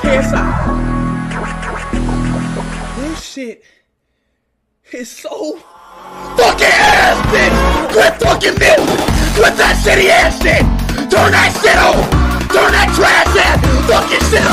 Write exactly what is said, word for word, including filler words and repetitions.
Heads up. This shit is so fucking ass, bitch! Quit fucking milk! Quit that shitty ass shit! Turn that shit on! Turn that trash ass fucking shit